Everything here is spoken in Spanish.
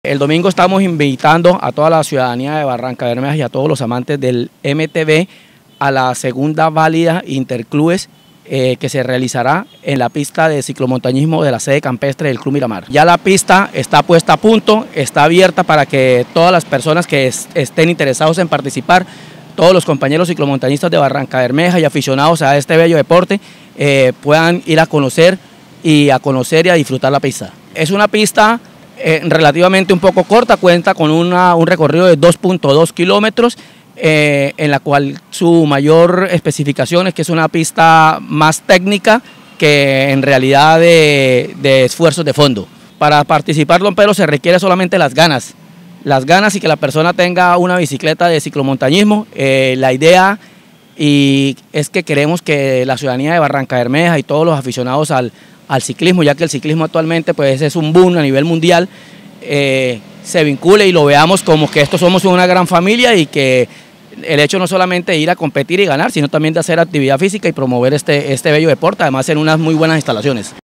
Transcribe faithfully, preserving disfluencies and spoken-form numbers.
El domingo estamos invitando a toda la ciudadanía de Barrancabermeja y a todos los amantes del M T B a la segunda válida interclubes eh, que se realizará en la pista de ciclomontañismo de la sede campestre del Club Miramar. Ya la pista está puesta a punto, está abierta para que todas las personas que es, estén interesados en participar, todos los compañeros ciclomontañistas de Barrancabermeja y aficionados a este bello deporte eh, puedan ir a conocer y a conocer y a disfrutar la pista. Es una pista Eh, relativamente un poco corta, cuenta con una, un recorrido de dos punto dos kilómetros, eh, en la cual su mayor especificación es que es una pista más técnica que en realidad de, de esfuerzos de fondo. Para participar, don Pedro, se requiere solamente las ganas, las ganas y que la persona tenga una bicicleta de ciclomontañismo. Eh, la idea y es que queremos que la ciudadanía de Barrancabermeja y todos los aficionados al al ciclismo, ya que el ciclismo actualmente pues es un boom a nivel mundial, eh, se vincule y lo veamos como que estos somos una gran familia y que el hecho no solamente de ir a competir y ganar, sino también de hacer actividad física y promover este, este bello deporte, además en unas muy buenas instalaciones.